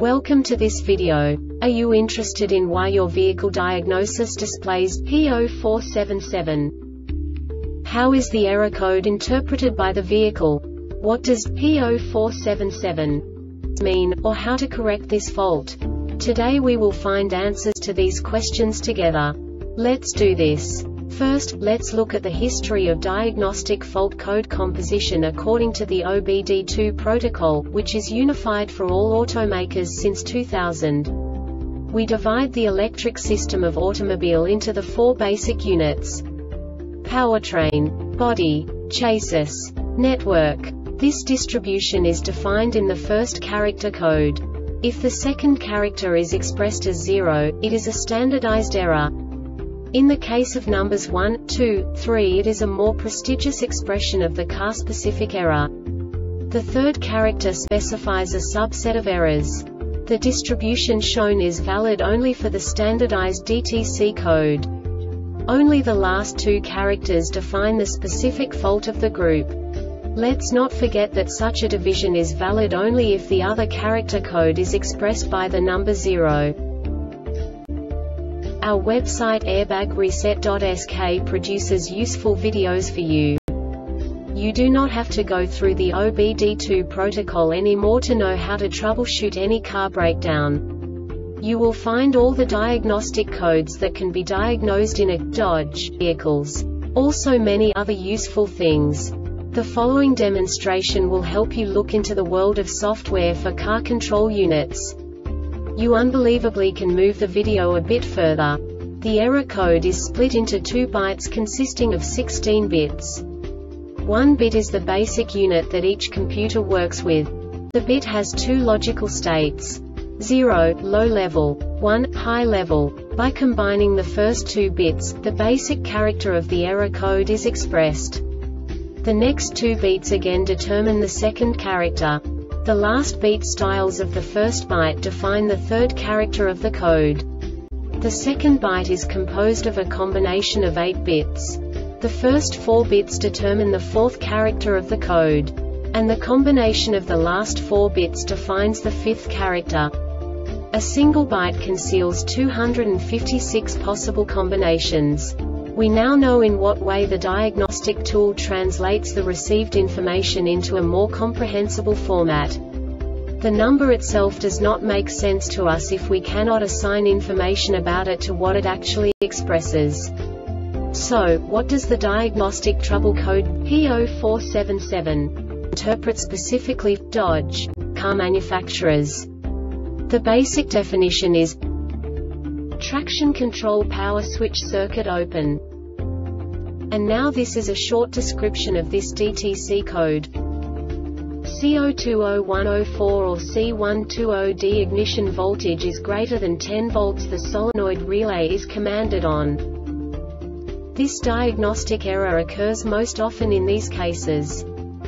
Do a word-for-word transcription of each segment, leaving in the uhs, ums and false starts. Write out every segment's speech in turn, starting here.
Welcome to this video. Are you interested in why your vehicle diagnosis displays P zero four seven seven? How is the error code interpreted by the vehicle? What does P zero four seven seven mean, or how to correct this fault? Today we will find answers to these questions together. Let's do this. First, let's look at the history of diagnostic fault code composition according to the O B D two protocol, which is unified for all automakers since two thousand. We divide the electric system of automobile into the four basic units: powertrain, body, chassis, network. This distribution is defined in the first character code. If the second character is expressed as zero, it is a standardized error. In the case of numbers one, two, three, it is a more prestigious expression of the car-specific error. The third character specifies a subset of errors. The distribution shown is valid only for the standardized D T C code. Only the last two characters define the specific fault of the group. Let's not forget that such a division is valid only if the other character code is expressed by the number zero. Our website airbag reset dot S K produces useful videos for you. You do not have to go through the O B D two protocol anymore to know how to troubleshoot any car breakdown. You will find all the diagnostic codes that can be diagnosed in a Dodge vehicles. Also many other useful things. The following demonstration will help you look into the world of software for car control units. You unbelievably can move the video a bit further. The error code is split into two bytes consisting of sixteen bits. One bit is the basic unit that each computer works with. The bit has two logical states: zero, low level, one, high level. By combining the first two bits, the basic character of the error code is expressed. The next two bits again determine the second character. The last beat styles of the first byte define the third character of the code. The second byte is composed of a combination of eight bits. The first four bits determine the fourth character of the code. And the combination of the last four bits defines the fifth character. A single byte conceals two hundred fifty-six possible combinations. We now know in what way the diagnostic tool translates the received information into a more comprehensible format. The number itself does not make sense to us if we cannot assign information about it to what it actually expresses. So, what does the diagnostic trouble code P zero four seven seven interpret specifically for Dodge car manufacturers? The basic definition is traction control power switch circuit open. And now this is a short description of this D T C code. C zero two zero one zero four or C one two zero D ignition voltage is greater than ten volts. The solenoid relay is commanded on. This diagnostic error occurs most often in these cases: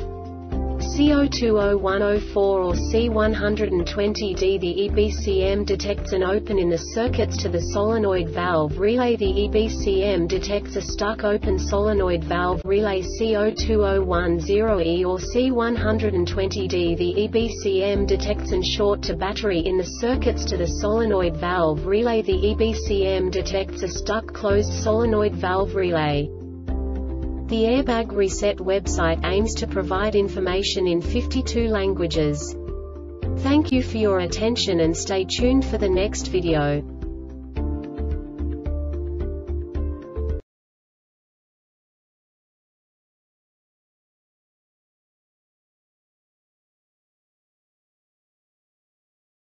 C zero two zero one zero four or C one twenty D. The E B C M detects an open in the circuits to the solenoid valve relay. The E B C M detects a stuck open solenoid valve relay C zero two zero one zero E or C one twenty D. The E B C M detects an short to battery in the circuits to the solenoid valve relay. The E B C M detects a stuck closed solenoid valve relay. The Airbag Reset website aims to provide information in fifty-two languages. Thank you for your attention and stay tuned for the next video.